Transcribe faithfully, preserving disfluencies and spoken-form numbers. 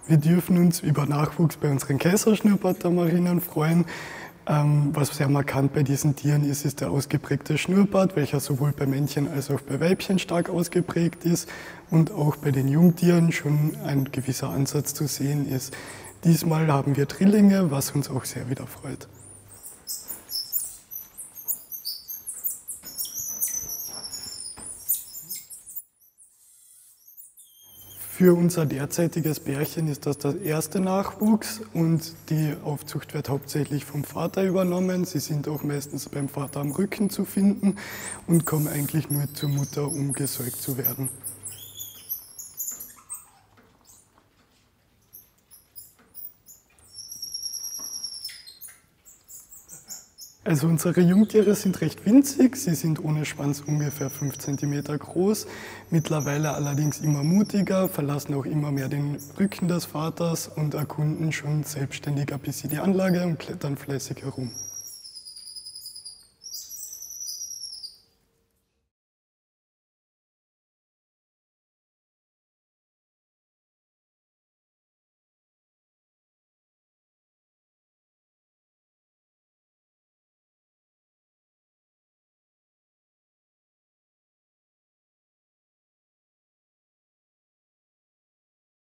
Wir dürfen uns über Nachwuchs bei unseren Kaiserschnurrbart-Tamarinen freuen. Ähm, was sehr markant bei diesen Tieren ist, ist der ausgeprägte Schnurrbart, welcher sowohl bei Männchen als auch bei Weibchen stark ausgeprägt ist und auch bei den Jungtieren schon ein gewisser Ansatz zu sehen ist. Diesmal haben wir Drillinge, was uns auch sehr wieder freut. Für unser derzeitiges Pärchen ist das der erste Nachwuchs und die Aufzucht wird hauptsächlich vom Vater übernommen. Sie sind auch meistens beim Vater am Rücken zu finden und kommen eigentlich nur zur Mutter, um gesäugt zu werden. Also unsere Jungtiere sind recht winzig, sie sind ohne Schwanz ungefähr fünf Zentimeter groß, mittlerweile allerdings immer mutiger, verlassen auch immer mehr den Rücken des Vaters und erkunden schon selbstständig ein bisschen die Anlage und klettern fleißig herum.